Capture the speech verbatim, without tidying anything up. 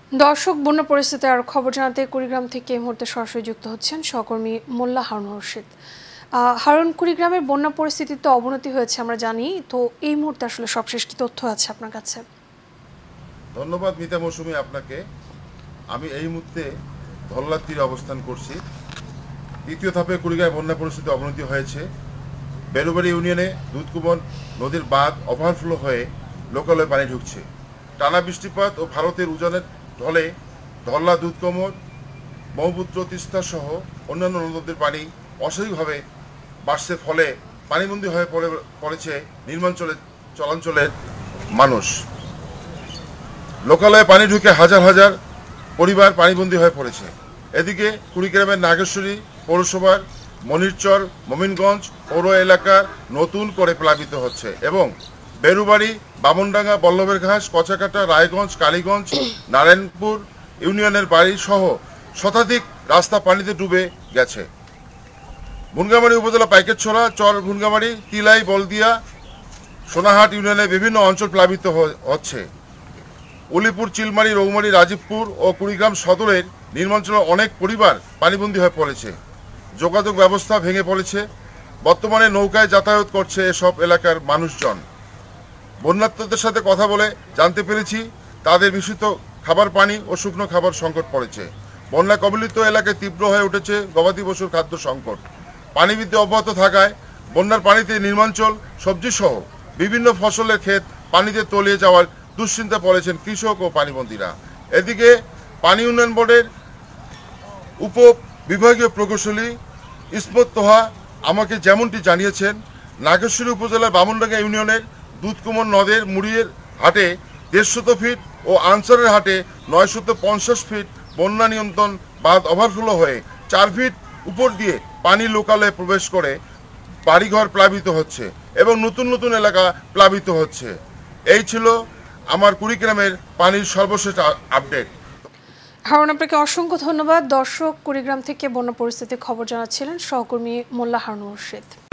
দর্শক, বন্যা পরিস্থিতি আর খবর জানাতে কুড়িগ্রাম থেকে এই মুহূর্তে সরাসরি যুক্ত হচ্ছেন সহকর্মী মোল্লা হারুন রশিদ। হারুন, কুড়িগ্রামের বন্যা পরিস্থিতির তো অবনতি হয়েছে আমরা জানি, তো এই মুহূর্তে আসলে সবশেষ কি তথ্য আছে আপনার কাছে? ধন্যবাদ মিতা মৌসুমী আপনাকে। আমি এই মুহূর্তে ধল্লার তীরে অবস্থান করছি। তৃতীয় ধাপে কুড়িগ্রামে বন্যা পরিস্থিতি অবনতি হয়েছে। বেরুবাড়ি ইউনিয়নে দুধকুমন নদীর বাঁধ ওভারফ্লো হয়ে লোকালয়ে পানি ঢুকছে। টানা বৃষ্টিপাত ও ভারতের উজানের ঢলে ধল্লা, দুধকুমন, ব্রহ্মপুত্র, তিস্তা সহ অন্যান্য নদীর পানি অস্বাভাবিকভাবে বাড়ছে, ফলে পানিবন্দী হয়ে পড়ে পড়েছে নির্মাঞ্চলে চলাঞ্চলের মানুষ। লোকালয়ে পানি ঢুকে হাজার হাজার পরিবার পানিবন্দী হয়ে পড়েছে। এদিকে কুড়িগ্রামের নাগেশ্বরী পৌরসভার মনিরচর, মমিনগঞ্জ পৌর এলাকা নতুন করে প্লাবিত হচ্ছে এবং বেরুবাড়ি, বামনডাঙ্গা, বল্লভের ঘাস, কচাকাটা, রায়গঞ্জ, কালীগঞ্জ, নারায়ণপুর ইউনিয়নের বাড়ি সহ শতাধিক রাস্তা পানিতে ডুবে গেছে। ভুনগামারী উপজেলা পাইকেরছড়া, চর ভুনগামারী, তিলাই, বলদিয়া, সোনাহাট ইউনিয়নের বিভিন্ন অঞ্চল প্লাবিত হচ্ছে। উলিপুর, চিলমারি, রৌমারী, রাজীবপুর ও কুড়িগ্রাম সদরের নির্মাঞ্চলের অনেক পরিবার পানিবন্দী হয়ে পড়েছে। যোগাযোগ ব্যবস্থা ভেঙে পড়েছে। বর্তমানে নৌকায় যাতায়াত করছে এসব এলাকার মানুষজন। বন্যার্তদের সাথে কথা বলে জানতে পেরেছি তাদের বিশুদ্ধ খাবার পানি ও শুকনো খাবার সংকট পড়েছে। বন্যা কবলিত এলাকায় তীব্র হয়ে উঠেছে গবাদি পশুর খাদ্য সংকট। পানি বৃদ্ধি অব্যাহত থাকায় বন্যার পানিতে নির্মাঞ্চল, সবজি সহ বিভিন্ন ফসলের ক্ষেত পানিতে তলিয়ে যাওয়ার দুশ্চিন্তা পড়েছেন কৃষক ও পানিবন্দীরা। এদিকে পানি উন্নয়ন বোর্ডের উপ বিভাগীয় প্রকৌশলী ইসমত তোহা আমাকে যেমনটি জানিয়েছেন, নাগেশ্বরী উপজেলার বামনডাঙ্গা ইউনিয়নের দুধকুমন নদের মুড়িয়ের হাটে দেড়শত ফিট ও আনসারের হাটে নয়শত পঞ্চাশ ফিট বন্যা নিয়ন্ত্রণ বাঁধ ওভারফ্লো হয়ে চার ফিট উপর দিয়ে পানি লোকালয়ে প্রবেশ করে বাড়িঘর প্লাবিত হচ্ছে এবং নতুন নতুন এলাকা প্লাবিত হচ্ছে। এই ছিল আমার কুড়িগ্রামের পানির সর্বশেষ আপডেট। হারুন, আপনাকে অসংখ্য ধন্যবাদ। দর্শক, কুড়িগ্রাম থেকে বন্যা পরিস্থিতির খবর জানাচ্ছিলেন সহকর্মী মোল্লা হারুন রশিদ।